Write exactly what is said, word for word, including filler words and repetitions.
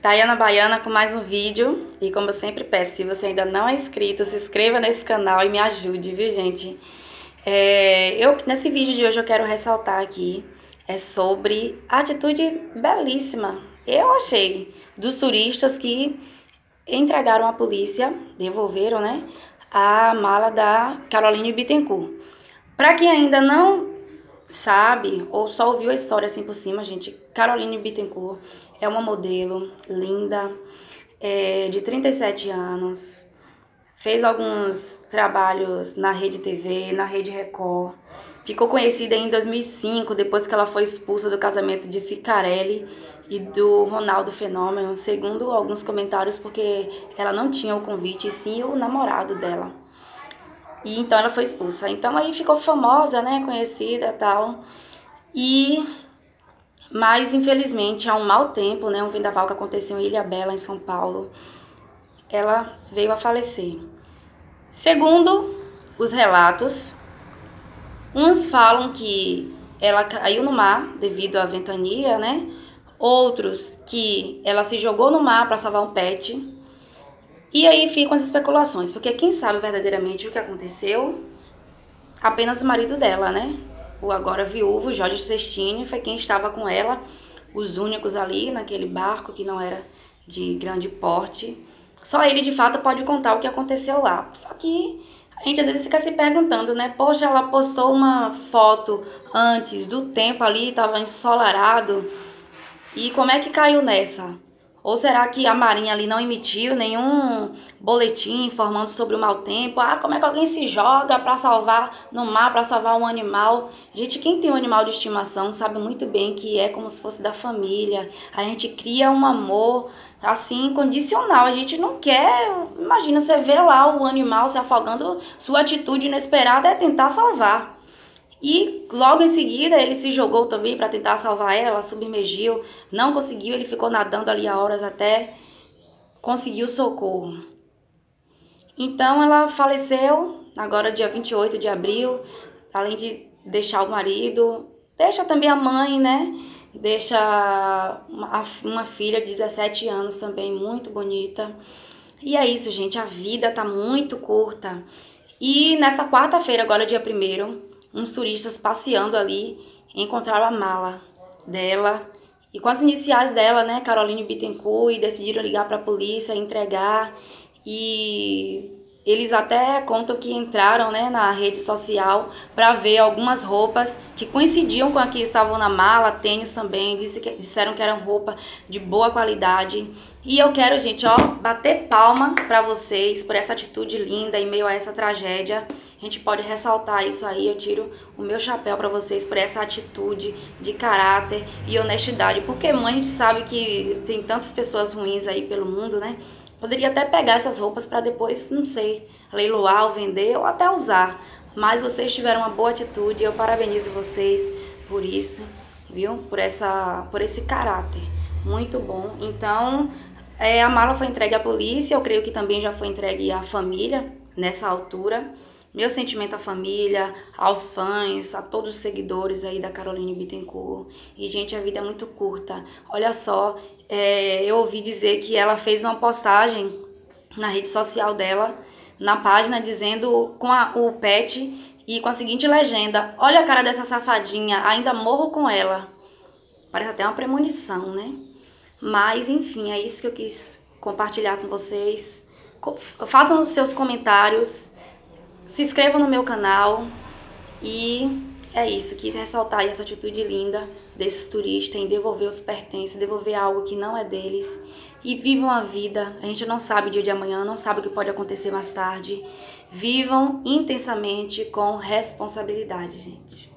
Tayana Baiana com mais um vídeo. E como eu sempre peço, se você ainda não é inscrito, se inscreva nesse canal e me ajude, viu, gente? É, eu, nesse vídeo de hoje eu quero ressaltar aqui é sobre a atitude belíssima, eu achei, dos turistas que entregaram à polícia, devolveram, né, a mala da Caroline Bittencourt. Para quem ainda não sabe ou só ouviu a história assim por cima, gente, Caroline Bittencourt é uma modelo linda, é, de trinta e sete anos, fez alguns trabalhos na Rede T V, na Rede Record, ficou conhecida em dois mil e cinco, depois que ela foi expulsa do casamento de Cicarelli e do Ronaldo Fenômeno, segundo alguns comentários, porque ela não tinha o convite, e sim o namorado dela. E então ela foi expulsa. Então aí ficou famosa, né, conhecida e tal. E mas infelizmente há um mau tempo, né, um vendaval que aconteceu em Ilhabela, em São Paulo, ela veio a falecer. Segundo os relatos, uns falam que ela caiu no mar devido à ventania, né? Outros que ela se jogou no mar para salvar um pet. E aí ficam as especulações, porque quem sabe verdadeiramente o que aconteceu, apenas o marido dela, né? O agora viúvo, Jorge Cestini, foi quem estava com ela, os únicos ali naquele barco que não era de grande porte. Só ele, de fato, pode contar o que aconteceu lá. Só que a gente às vezes fica se perguntando, né? Poxa, ela postou uma foto antes do tempo ali, estava ensolarado. E como é que caiu nessa? Ou será que a Marinha ali não emitiu nenhum boletim informando sobre o mau tempo? Ah, como é que alguém se joga para salvar no mar, para salvar um animal? Gente, quem tem um animal de estimação sabe muito bem que é como se fosse da família. A gente cria um amor assim incondicional. A gente não quer... Imagina, você vê lá o animal se afogando, sua atitude inesperada é tentar salvar. E logo em seguida ele se jogou também para tentar salvar ela, submergiu, não conseguiu, ele ficou nadando ali há horas até conseguir o socorro. Então ela faleceu agora dia vinte e oito de abril, além de deixar o marido, deixa também a mãe, né? Deixa uma, uma filha de dezessete anos também, muito bonita. E é isso, gente, a vida tá muito curta. E nessa quarta-feira, agora dia primeiro, uns turistas passeando ali encontraram a mala dela e com as iniciais dela, né, Caroline Bittencourt, e decidiram ligar para a polícia, entregar. E eles até contam que entraram, né, na rede social para ver algumas roupas que coincidiam com a que estavam na mala, tênis também, disse que, disseram que eram roupa de boa qualidade. E eu quero, gente, ó, bater palma para vocês por essa atitude linda em meio a essa tragédia. A gente pode ressaltar isso aí, eu tiro o meu chapéu para vocês por essa atitude de caráter e honestidade. Porque mãe, a gente sabe que tem tantas pessoas ruins aí pelo mundo, né? Poderia até pegar essas roupas para depois, não sei, leiloar ou vender ou até usar. Mas vocês tiveram uma boa atitude e eu parabenizo vocês por isso, viu? Por, essa, por esse caráter. Muito bom. Então, é, a mala foi entregue à polícia, eu creio que também já foi entregue à família nessa altura. Meu sentimento à família, aos fãs, a todos os seguidores aí da Caroline Bittencourt. E, gente, a vida é muito curta. Olha só, é, eu ouvi dizer que ela fez uma postagem na rede social dela, na página, dizendo com a, o pet e com a seguinte legenda: olha a cara dessa safadinha, ainda morro com ela. Parece até uma premonição, né? Mas, enfim, é isso que eu quis compartilhar com vocês. Façam os seus comentários. Se inscreva no meu canal e é isso, quis ressaltar essa atitude linda desses turistas em devolver os pertences, devolver algo que não é deles e vivam a vida. A gente não sabe o dia de amanhã, não sabe o que pode acontecer mais tarde. Vivam intensamente com responsabilidade, gente.